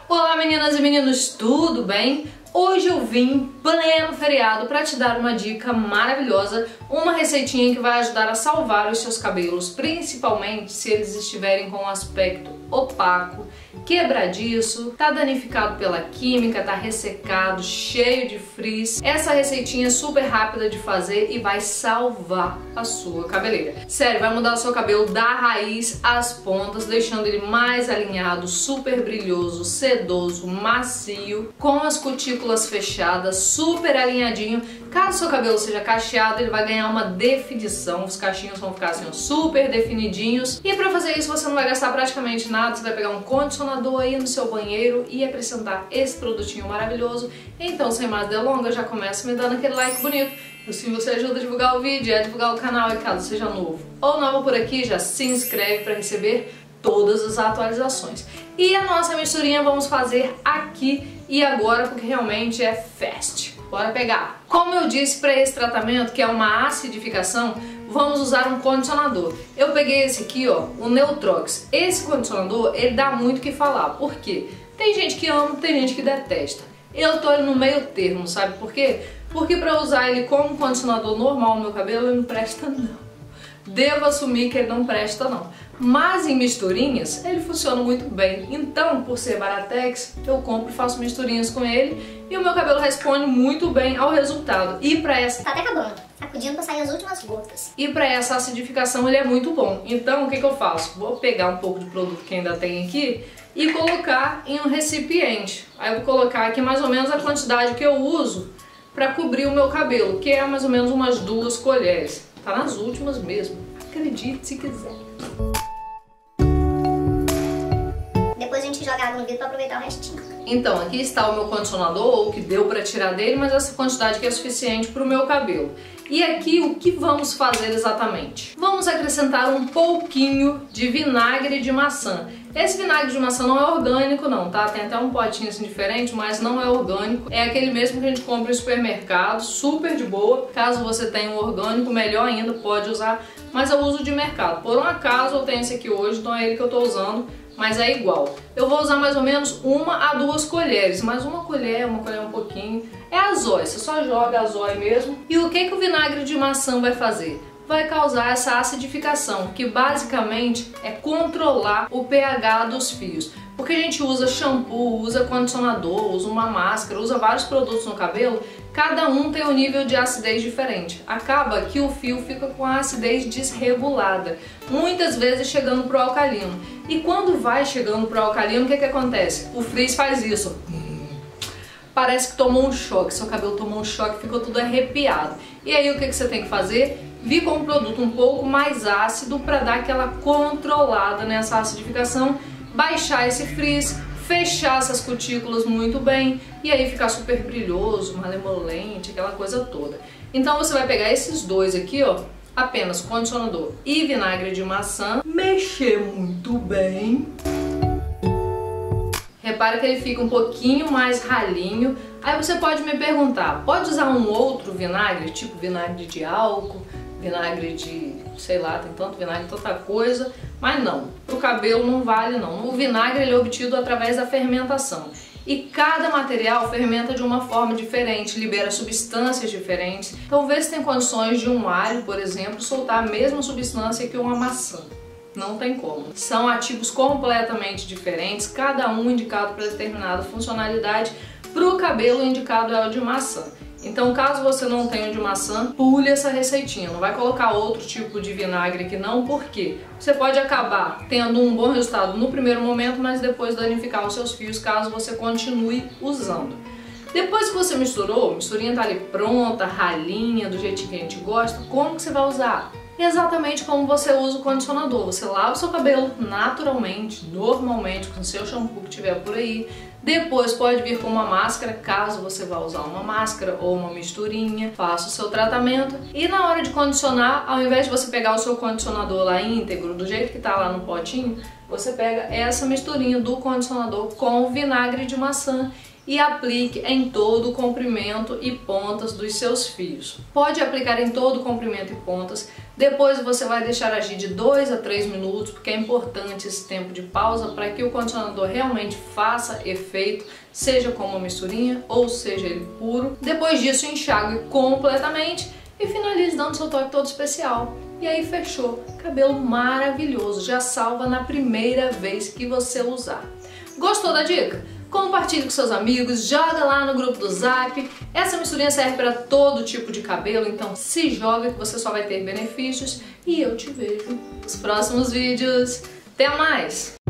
Olá meninas e meninos, tudo bem? Hoje eu vim em pleno feriado para te dar uma dica maravilhosa, uma receitinha que vai ajudar a salvar os seus cabelos, principalmente se eles estiverem com um aspecto opaco, quebradiço, tá danificado pela química, tá ressecado, cheio de frizz. Essa receitinha é super rápida de fazer e vai salvar a sua cabeleira. Sério, vai mudar o seu cabelo da raiz às pontas, deixando ele mais alinhado, super brilhoso, sedoso, macio, com as cutículas fechadas, super alinhadinho. Caso seu cabelo seja cacheado, ele vai ganhar uma definição, os cachinhos vão ficar assim super definidinhos. E pra fazer isso você não vai gastar praticamente nada, você vai pegar um condicionador aí no seu banheiro e acrescentar esse produtinho maravilhoso. Então, sem mais delongas, já começa me dando aquele like bonito. Assim você ajuda a divulgar o vídeo, a divulgar o canal, e caso seja novo ou nova por aqui, já se inscreve para receber todas as atualizações. E a nossa misturinha vamos fazer aqui e agora, porque realmente é fast. Bora pegar! Como eu disse, para esse tratamento, que é uma acidificação, vamos usar um condicionador. Eu peguei esse aqui, ó, o Neutrox. Esse condicionador, ele dá muito o que falar. Por quê? Tem gente que ama, tem gente que detesta. Eu tô no meio termo, sabe por quê? Porque para usar ele como condicionador normal no meu cabelo, ele não presta não. Devo assumir que ele não presta não. Mas em misturinhas, ele funciona muito bem. Então, por ser Baratex, eu compro e faço misturinhas com ele e o meu cabelo responde muito bem ao resultado. E para essa... Tá até acabando, sacudindo para sair as últimas gotas. E para essa acidificação ele é muito bom. Então, o que eu faço? Vou pegar um pouco de produto que ainda tem aqui e colocar em um recipiente. Aí eu vou colocar aqui mais ou menos a quantidade que eu uso para cobrir o meu cabelo, que é mais ou menos umas 2 colheres. Tá nas últimas mesmo, acredite se quiser. Depois a gente joga água no vidro para aproveitar o restinho. Então, aqui está o meu condicionador, ou o que deu para tirar dele, mas essa quantidade aqui é suficiente para o meu cabelo. E aqui o que vamos fazer exatamente? Vamos acrescentar um pouquinho de vinagre de maçã. Esse vinagre de maçã não é orgânico não, tá? Tem até um potinho assim diferente, mas não é orgânico. É aquele mesmo que a gente compra em supermercado, super de boa. Caso você tenha um orgânico, melhor ainda, pode usar. Mas eu uso de mercado. Por um acaso eu tenho esse aqui hoje, então é ele que eu tô usando. Mas é igual. Eu vou usar mais ou menos 1 a 2 colheres, mas uma colher um pouquinho. É azói, você só joga azói mesmo. E o que o vinagre de maçã vai fazer? Vai causar essa acidificação, que basicamente é controlar o pH dos fios. Porque a gente usa shampoo, usa condicionador, usa uma máscara, usa vários produtos no cabelo, cada um tem um nível de acidez diferente. Acaba que o fio fica com a acidez desregulada, muitas vezes chegando pro alcalino. E quando vai chegando pro alcalino, o que acontece? O frizz faz isso. Parece que tomou um choque, seu cabelo tomou um choque, ficou tudo arrepiado. E aí o que você tem que fazer? Vir com um produto um pouco mais ácido para dar aquela controlada nessa acidificação, baixar esse frizz, fechar essas cutículas muito bem e aí ficar super brilhoso, malemolente, aquela coisa toda. Então você vai pegar esses dois aqui, ó, apenas condicionador e vinagre de maçã, mexer muito bem. Repara que ele fica um pouquinho mais ralinho. Aí você pode me perguntar, pode usar um outro vinagre, tipo vinagre de álcool, vinagre de, sei lá, tem tanto vinagre, tanta coisa, mas não, pro cabelo não vale não. O vinagre ele é obtido através da fermentação. E cada material fermenta de uma forma diferente, libera substâncias diferentes. Então vê se tem condições de um alho, por exemplo, soltar a mesma substância que uma maçã. Não tem como. São ativos completamente diferentes, cada um indicado para determinada funcionalidade. Para o cabelo, indicado é o de maçã. Então, caso você não tenha o de maçã, pule essa receitinha. Não vai colocar outro tipo de vinagre aqui não, porque você pode acabar tendo um bom resultado no primeiro momento, mas depois danificar os seus fios caso você continue usando. Depois que você misturou, a misturinha tá ali pronta, ralinha, do jeitinho que a gente gosta, como que você vai usar? Exatamente como você usa o condicionador. Você lava o seu cabelo naturalmente, normalmente, com o seu shampoo que tiver por aí. Depois pode vir com uma máscara, caso você vá usar uma máscara ou uma misturinha. Faça o seu tratamento. E na hora de condicionar, ao invés de você pegar o seu condicionador lá íntegro, do jeito que tá lá no potinho, você pega essa misturinha do condicionador com vinagre de maçã e aplique em todo o comprimento e pontas dos seus fios. Pode aplicar em todo o comprimento e pontas, Depois você vai deixar agir de 2 a 3 minutos, porque é importante esse tempo de pausa para que o condicionador realmente faça efeito, seja com uma misturinha ou seja ele puro. Depois disso enxague completamente e finalize dando seu toque todo especial. E aí fechou, cabelo maravilhoso, já salva na primeira vez que você usar. Gostou da dica? Compartilhe com seus amigos, joga lá no grupo do Zap. Essa misturinha serve para todo tipo de cabelo, então se joga que você só vai ter benefícios. E eu te vejo nos próximos vídeos. Até mais!